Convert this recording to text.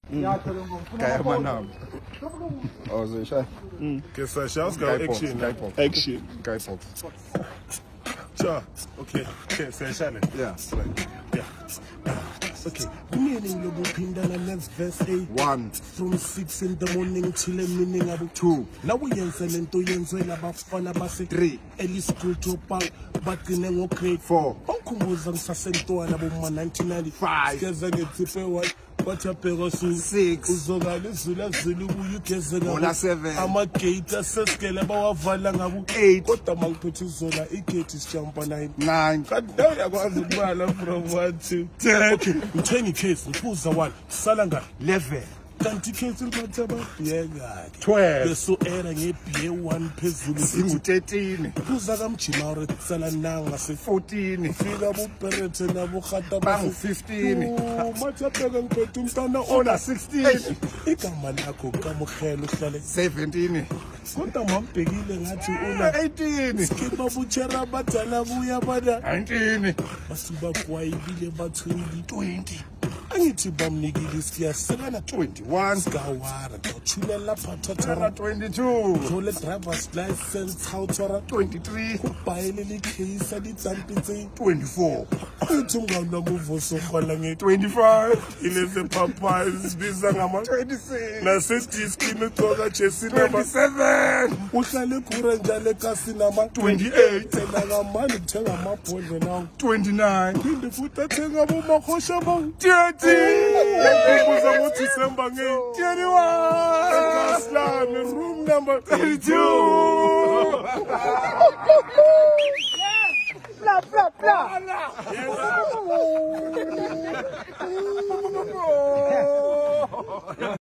Kaya manam. Oh, so shy. Okay, so shall go action. Action. Guy pop. Sure. Okay, so shall it? Yeah. Yeah. Okay. Meaning you pinda na next verse 8. 1 from 6 in the morning till the meaning about 2. Now we yenseleng to yenzela abafana base 3 early school dropout but nginengo grade 4. Onkhumbuza ngisasentwana boma 1995. Keze ngitsiphe white bathi abheka su 6 uzokala izulu ukuyugeze ngabo 7 amagate asesikele bawavala ngabo 8 kodwa mangiphethe izona igate isijampa 9 kanti uyakwazi ukubala from 1 to 10. Okay, ngithenga icase ngifuza 1 sala ngani 11 kanti icase libathaba yeka 12 beso era ngebiye 1 phezulu singu 13 kuza kamjimawre sala nanga se 14 fika buperete nabo khata ba 15 mathapeka ngiphethe umntana ona 16 igama lakho kamukhelo uhlale 17 kodwa mambhekile ngathi una 18 skipa butshera badala buya bada 19 basuba kwayibile bathuli 20 angithi bamnikile siyaselana 21 skawara dochulela phathatha 22 jole driver's license hautsara 23 kubhayele likhisa litsampitse 24 uthi ungawuna muvoso khola nge 25 ilese Popeyes biza ngama 26 nasediskini ucoka Jesse number 27 uhlale khura njalo ekasi nama 28 tena ngamani kuthenga amabhodle nawo 29 phinde futhi athenga bomakhosha bawo 30 Kuza ngo December nge 21 Aslan room number 32 Blah blah blah. Yes.